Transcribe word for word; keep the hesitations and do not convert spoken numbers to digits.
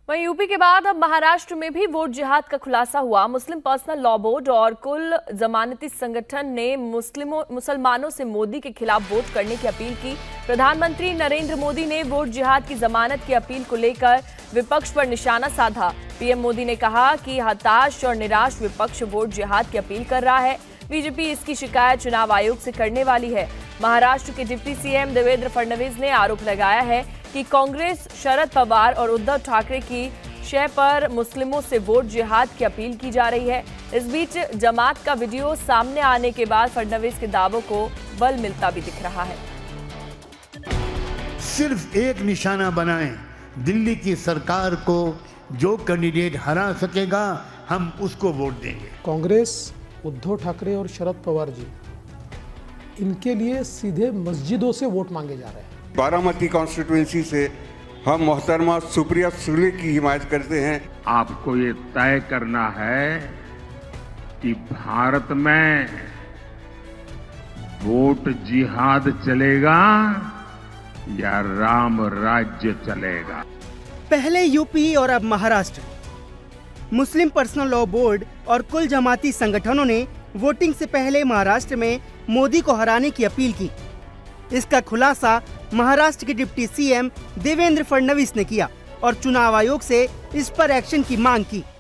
वहीं यूपी के बाद अब महाराष्ट्र में भी वोट जिहाद का खुलासा हुआ। मुस्लिम पर्सनल लॉ बोर्ड और कुल जमानती संगठन ने मुस्लिमों मुसलमानों से मोदी के खिलाफ वोट करने की अपील की। प्रधानमंत्री नरेंद्र मोदी ने वोट जिहाद की जमानत की अपील को लेकर विपक्ष पर निशाना साधा। पीएम मोदी ने कहा कि हताश और निराश विपक्ष वोट जिहाद की अपील कर रहा है। बीजेपी इसकी शिकायत चुनाव आयोग से करने वाली है। महाराष्ट्र के डिप्टी सीएम देवेंद्र फडणवीस ने आरोप लगाया है कि कांग्रेस, शरद पवार और उद्धव ठाकरे की शय पर मुस्लिमों से वोट जिहाद की अपील की जा रही है। इस बीच जमात का वीडियो सामने आने के बाद फडणवीस के दावों को बल मिलता भी दिख रहा है। सिर्फ एक निशाना बनाएं, दिल्ली की सरकार को जो कैंडिडेट हरा सकेगा हम उसको वोट देंगे। कांग्रेस, उद्धव ठाकरे और शरद पवार जी, इनके लिए सीधे मस्जिदों से वोट मांगे जा रहे हैं। बारामती कॉन्स्टिट्यूएंसी से हम मोहतरमा सुप्रिया सुले की हिमायत करते हैं। आपको ये तय करना है कि भारत में वोट जिहाद चलेगा या राम राज्य चलेगा। पहले यूपी और अब Maharashtra. Muslim personal law board और कुल जमाती संगठनों ने वोटिंग से पहले महाराष्ट्र में मोदी को हराने की अपील की। इसका खुलासा महाराष्ट्र के डिप्टी सीएम देवेंद्र फडणवीस ने किया और चुनाव आयोग से इस पर एक्शन की मांग की।